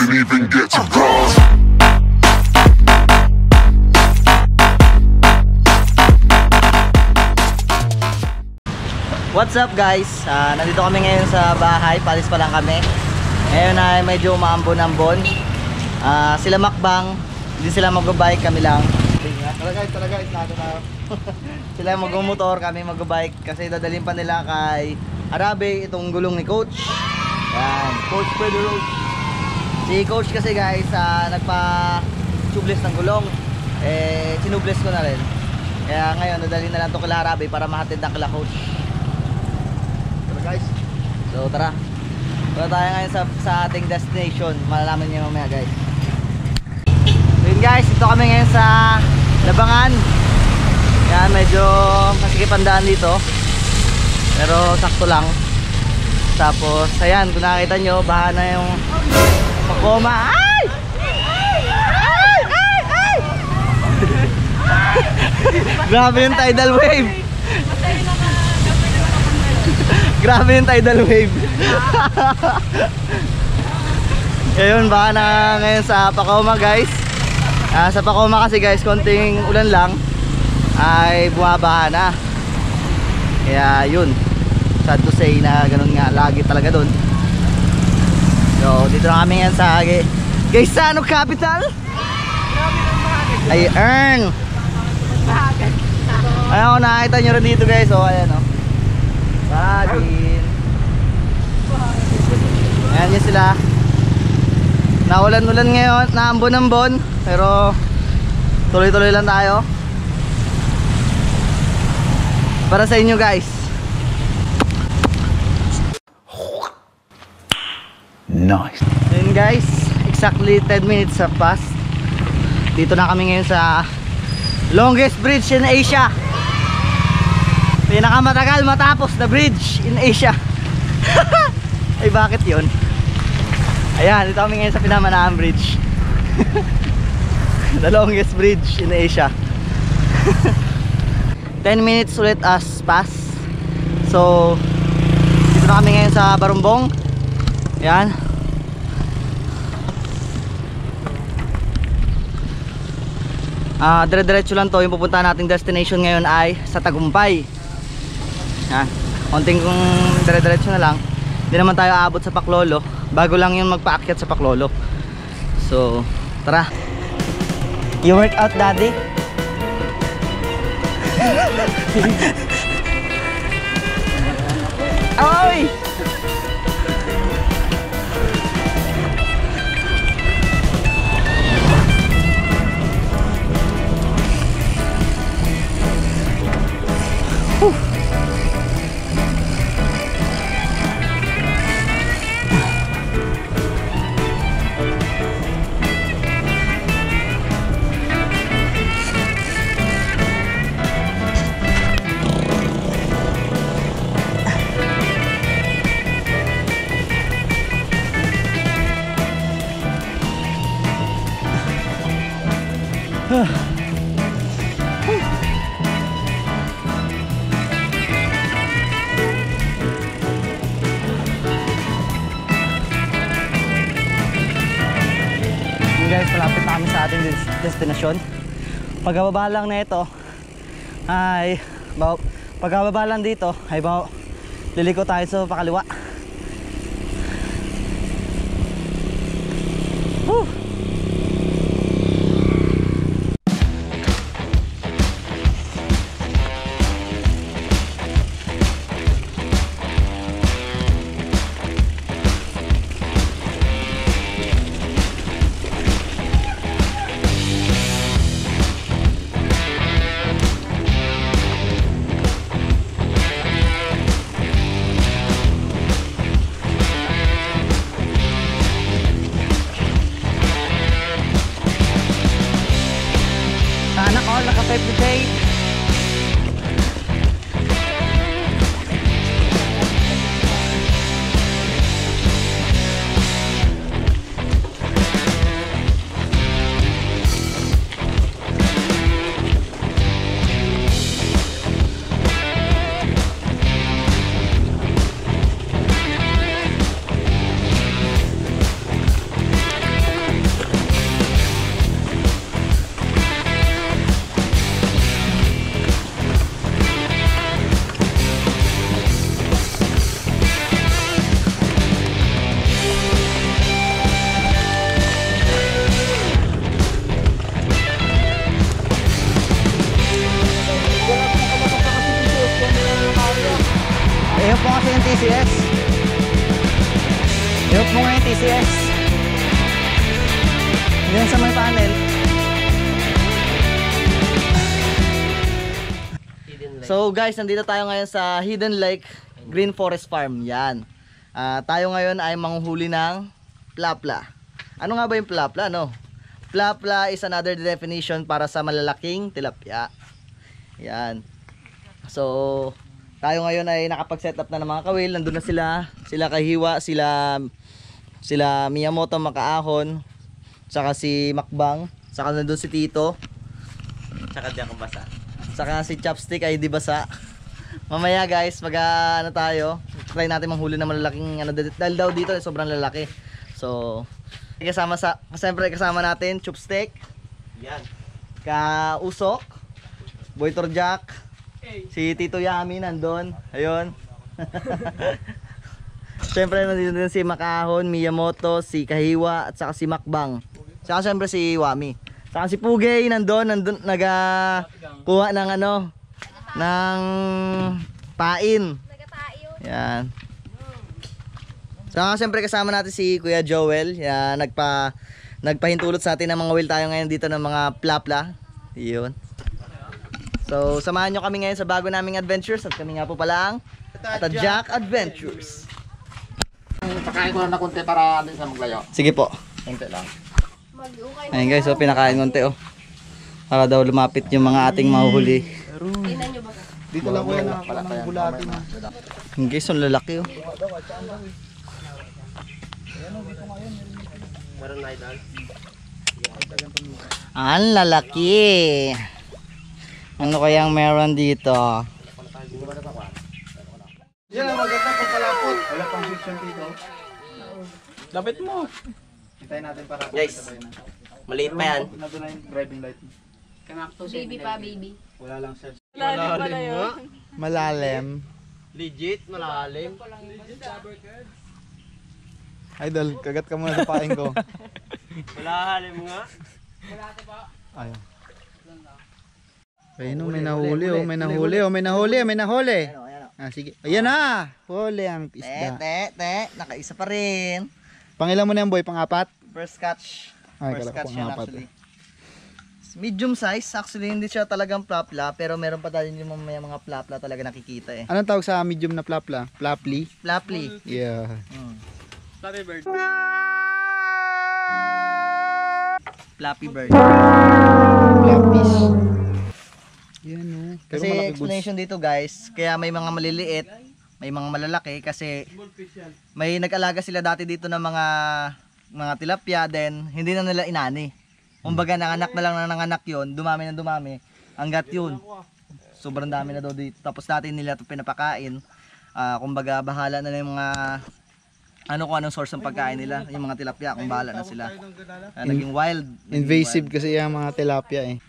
didn't even get to cross. What's up guys? Nandito kami ngayon sa bahay, palis pa lang kami. Ngayon ay medyo umaambon-ambon. Sila makbang, hindi sila mag-bike, kami lang. Tara guys, nato tayo. Sila mag-motor, kami mag-bike kasi dadalhin pa nila kay Arabe itong gulong ni Coach. Yan, Coach Pedro. Si Coach kasi guys, nagpa-tubeless ng gulong. Sinubless ko na rin. Kaya ngayon, dadalhin na lang ito kay Arabe para mahatid na kila Coach. Guys, so tara tayo ngayon sa ating destination. Malalaman niyo mamaya guys. So yun guys, ito kami ngayon sa Labangan. Yan, medyo masikip ang daan dito, pero sakto lang. Tapos ayan, kung nakita nyo, baha na yung Pakoma. Ay! Ay! Grabe yung tidal wave. Grabe yung tidal wave. Ngayon, baka na ngayon sa Pakoma guys. Sa Pakoma kasi guys, konting ulan lang ay bumabaha na. Kaya yun, sad to say na ganun nga, lagi talaga dun. So dito na kami ngayon sa Gaisano Capital. Ay earn. Ayun, nakita nyo rin dito guys. So ayan o, Bagin. Ayan yun sila. Naulan-ulan ngayon, naambon-ambon, pero tuloy-tuloy lang tayo para sa inyo guys. Nice. Yun guys, exactly 10 minutes have passed. Dito na kami ngayon sa longest bridge in Asia. Pinakamatagal matapos na bridge in Asia. Ay bakit yun? Ayan, dito kami ngayon sa Pinamanahan Bridge. The longest bridge in Asia. 10 minutes ulit as pass. So dito na kami ngayon sa Barumbong. Ayan. Dire-diretso lang to. Yung pupuntahan nating destination ngayon ay sa Tagumpay. Yan, konting kung dire-diretso na lang. Hindi naman tayo aabot sa Paklolo. Bago lang yung magpaakyat sa Paklolo. So, tara. You work out, daddy? Oy! Guys, malapit na kami sa ating destinasyon. Pagkababa lang na ito ay pagkababa lang dito ay liliko tayo sa pakaliwa. Woo! Naka-pepe. yes. Yan sa may panel. So guys, nandito tayo ngayon sa Hidden Lake Green Forest Farm. Yan. Tayo ngayon ay manghuhuli ng plapla. Ano nga ba yung plapla, no? Plapla is another definition para sa malalaking tilapia. Yan. So, tayo ngayon ay nakapag-set up na ng mga kawil. Nandun na sila. Sila Kahiwa, sila Miyamoto Makaahon, saka si Makbang, saka nandun si Tito. Saka di ako basa. Saka si Chopstick ay di basa. Mamaya guys, ano tayo, try natin manghuli ng malalaking dahil daw dito sobrang lalaki. So, siyempre kasama natin Chopstick. Yan. Usok, Boy Torjak, si Tito Yami nandun. Ayun. Siyempre nandito din si Makahon, Miyamoto, si Kahiwa at saka si Makbang. Saka siyempre si Wami. Saka si Pugay nandun kuha ng ng pain. Yan. Saka siyempre kasama natin si Kuya Joel. Yan, nagpahintulot sa atin ng mga wheel tayo ngayon dito ng mga plapla. Yun. So, samahan nyo kami ngayon sa bago naming adventures. At kami nga po pala ang Jack Adventures. Pakain ko lang na konti para sa maglayo. Sige po. Konti lang. Ayun guys, so pinakain konti para daw lumapit yung mga ating mahuhuli. Dito lang ko yan ng bulatin. Yung guys, ang lalaki Ang lalaki. Ano kayang meron dito? Yan ang maganda pag palapot. Wala pang section dito. Lapit mo. Hintayin natin para Guys, maliit pa yan. Nandun na yung driving light. Baby pa, baby. Wala lang sir. Malalim. Legit, malalim. Idol, kagat ka muna sa paing ko. Malalim nga. Ayun. Ayun, may nahuli may nahuli. Sige. Ayan na! Huli ang isda. Nakaisa pa rin. Pangilan mo na yan boy, pang-apat? First catch. Ay, First kala ko catch yan pang-apat. actually. Medium size, actually hindi siya talagang plapla, pero meron pa tayo yung mga plapla talaga nakikita eh. Anong tawag sa medium na plapla? Plapli? Plapli. Yeah. Flappy bird. Flappy bird. Plapis. Yan o. Kasi explanation dito guys, kaya may mga maliliit, may mga malalaki kasi may nag-alaga sila dati dito ng mga tilapia, then hindi na nila inani. Kumbaga nanganak na lang nanganak yon, dumami na dumami, hanggat yun. Sobrang dami na daw dito. Tapos dati nila ito pinapakain. Kumbaga bahala na yung mga kung anong source ng pagkain nila, yung mga tilapia, kung bahala na sila. Naging wild. Invasive kasi yung mga tilapia eh.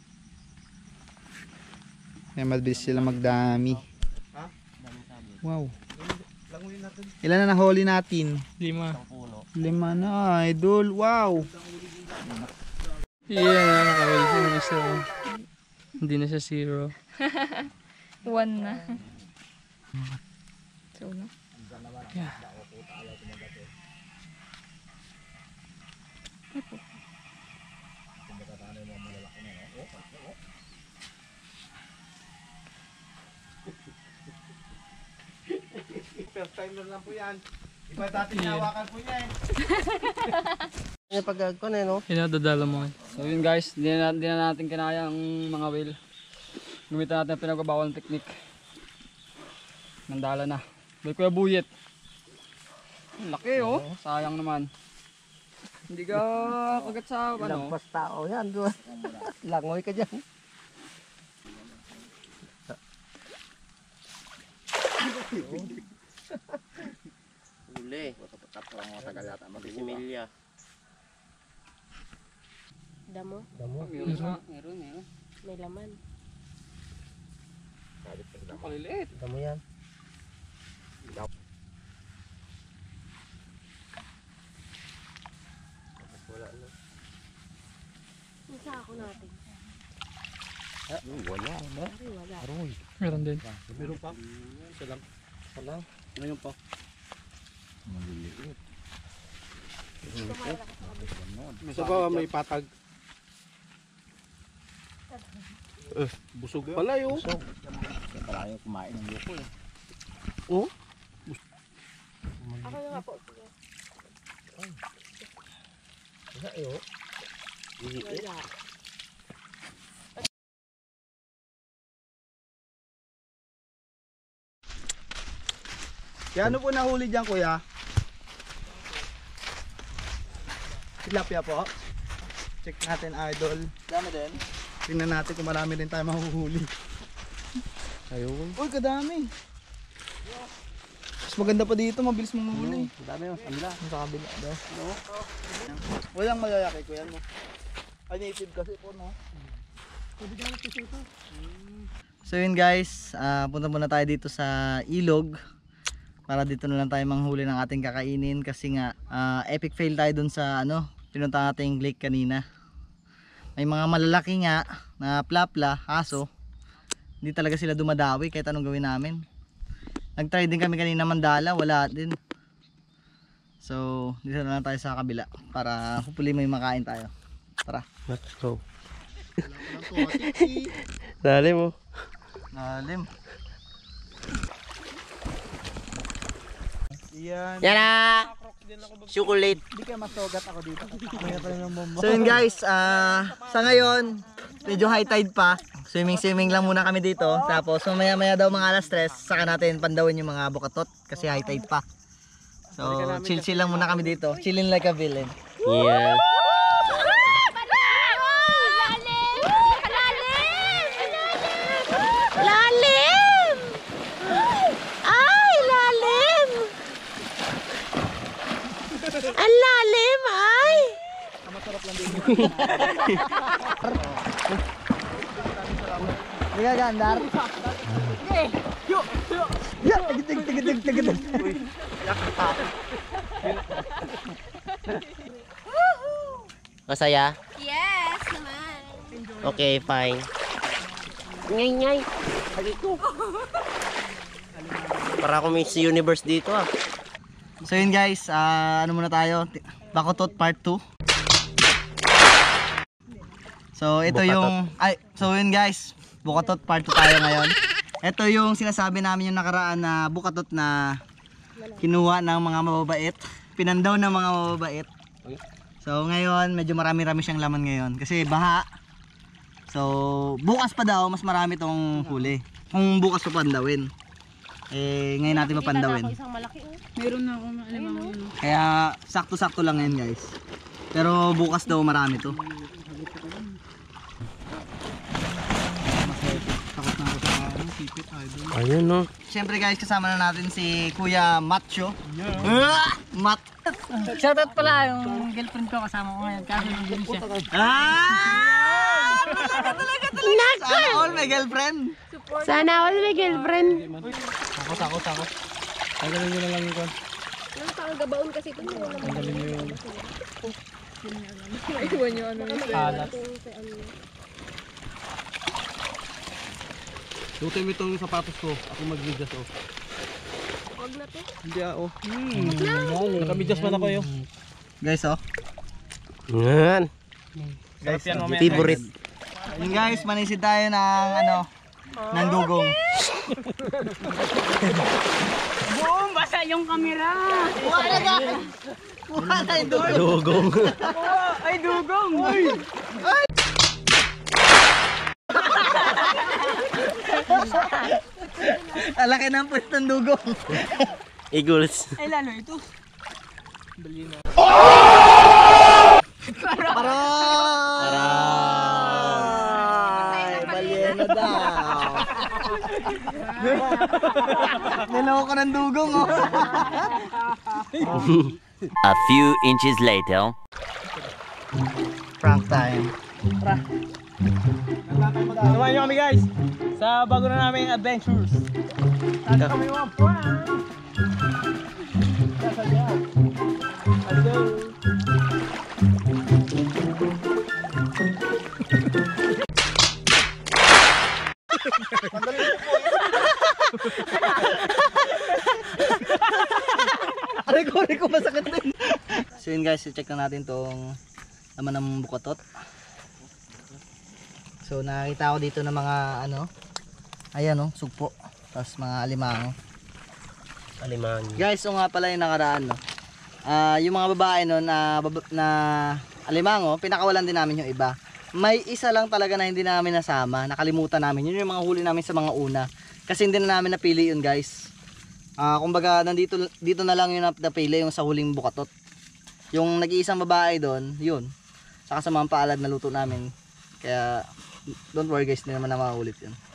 Kaya mabilis sila magdami. Wow. Ilan na nahuli natin? 5 na, idol. Wow. Yeah, nakawal na siya. Hindi na siya 0. 1 na. So, no? Yeah. First time lang po yan. Iba dati hinawakan po niya eh. Yung pagkakon eh no? Hinadadala mo. So yun guys, di na natin kinaya ang mga whale. Gumitan natin ang pinagbabawal ng technique. Mandala na. May Kuya Buyet. Ang laki oh. Sayang naman. Hindi ka kagat sa ano. Lampas tao yan doon. Langoy ka dyan. Huli. Matagal yata. Magsimilya. Damo. Meron. May laman. Kaliliit. Damo yan. Wala na. Yung sako natin. Wala na. Ay, wala. Meron din. Meron pa. Isa lang. Wala. Ngayon pa. Maliliit. Sa baba may patag. Busog pala yun. Para kayo kumain ng lupo eh. Oh? Ako na nga po. Wala. Kaya ano po nahuli dyan, kuya? Tilapia po. Check natin, idol. Dami din. Tingnan natin kung marami rin tayo mahuhuli. Ayun. Uy, kadami. Mas maganda pa dito, mabilis mong mahuli. Dami yun. Kanila. Sa kabila daw. Walang malalaki, kuya mo. Ay, native kasi po, no? So yun guys, punta muna tayo dito sa ilog. Para dito na lang tayo manghuli ng ating kakainin. Kasi nga, epic fail tayo dun sa pinunta nating lake kanina. May mga malalaki nga na plapla, aso. Hindi talaga sila dumadawi kahit anong gawin namin. Nag-try din kami kanina mandala, wala din. So, dito na lang tayo sa kabila para hopefully may makain tayo. Tara. Let's go. Dali mo. Lalim. Yan. Yan na! Chocolate. Hindi kayo masugat ako dito. Kaya pa rin ng bomba. So yun guys, sa ngayon, medyo high tide pa. Swimming lang muna kami dito. Tapos mamaya daw mga alas 3, saka natin pandawin yung mga bukatot kasi high tide pa. So chill lang muna kami dito. Chilling like a villain. Yeah. Lalim! Ay, lalim! Ang lalim, ay! Hindi ka gandar? Yeah, tigid. Masaya? Yes, naman. Okay, fine. Ngay. Halito. Para ako Miss Universe dito ah. So yun guys, ano muna tayo? Bakotot part 2. So ito yung so yun guys, bukatot part 2 tayo ngayon. Ito yung sinasabi namin yung nakaraan na bukatot na kinuha ng mga mababait, pinandaw ng mga mababait. So ngayon medyo marami-rami siyang laman ngayon kasi baha. So bukas pa daw mas marami tong huli. Kung bukas pa pandawin. Eh ngayon natin papandawin. Isang malaki, oh. Meron na akong alimang yun. Kaya sakto-sakto lang ngayon guys. Pero bukas daw marami to. Takot na ako sa sipit, idol. Ayun no. Siyempre guys, kasama na natin si Kuya Macho. Mat. Shoutout pala yung girlfriend ko kasama ko ngayon. Kasi nandun siya. Sana all may girlfriend. Sana all may girlfriend. Takot. Tagalin nyo na lang yung kwan. Nang panggabaon kasi ito. Tagalin nyo yung Iwan nyo ano yung halat. Lutin mo itong sapatos ko. Ako mag-medyas oh. Huwag na to. Hindi oh. Naka-medyas man ako yun. Guys oh. Yan. Guys, Favorite. yun guys, manisid tayo ng ng dugong. Boom! Basa yung camera! Wala na yung dugong. Dugong. Ay, dugong! Alaki ng pwes ng dugong. Eagles. Ay, lalo ito. Aray! Balyena daw. Niloko ng dugong oh. A few inches later. Prank time. Samahan nyo kami guys sa bago na naming adventures. Tayo kami mga prank. Let's go. Aray ko masakit din. So yun guys, i-check na natin tong laman ng bukatot. So nakita ko dito ng mga ano, ayan oh, sugpo, tapos mga alimango. Guys, nga pala yung nakaraan no. Yung mga babae no na alimango, pinakawalan din namin yung iba. May isa lang talaga na hindi namin nasama, nakalimutan namin. Yun yung mga huli namin sa mga una. Kasi hindi na namin napili yun, guys. Kumbaga dito na lang yung napili yung sa huling bukatot. Yung nag-iisang babae doon, yun. Saka sa mga paalad na luto namin. Kaya don't worry guys, hindi naman na maulit yun.